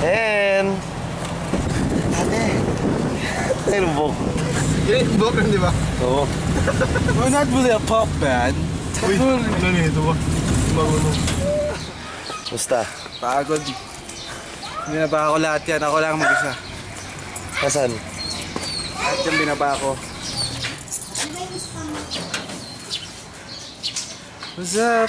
And... Ate! Ayun ang book. Yun yung book, di ba? Oo. We're not really a pop band. Uy, ano nito ba? Marunong. Musta? Pagod. Binaba ko lahat yan. Ako lang mag-isa. Nasaan? Lahat yung binaba ko. What's up?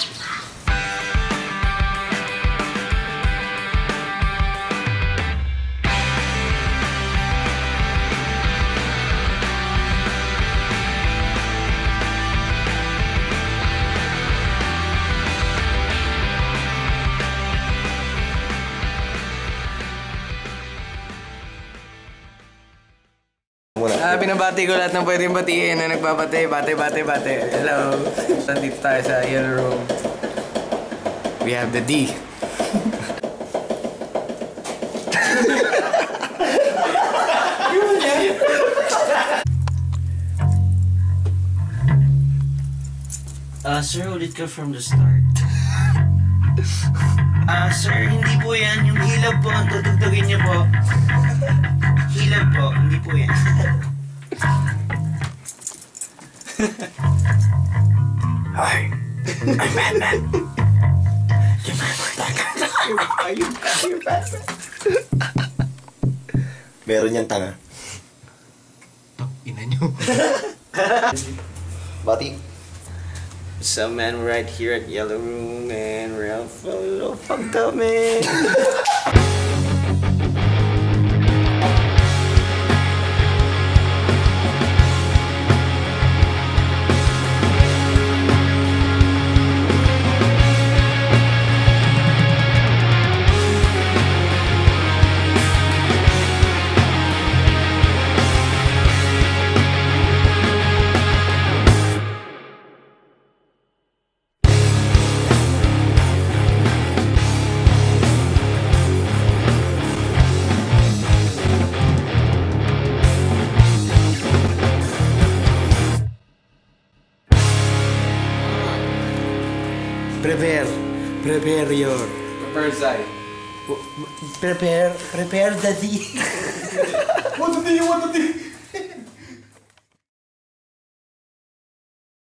Binabati ko lahat ng pwedeng batiin na nagbabate. Bate. Hello. Nandito tayo sa yellow room. We have the D. Sir, ulit ka from the start. Sir, hindi po yan. Yung hilab po, ang tutugtugin niyo po. Hilab po, hindi po yan. Hi, I'm Batman. You're Batman. Meron niyang tanga. Ina niyo. Bati. So man, we're right here at Yellow Room and we're all full of fucked up, man. Prepare your... Prepare Zai. Prepare the D. What the D?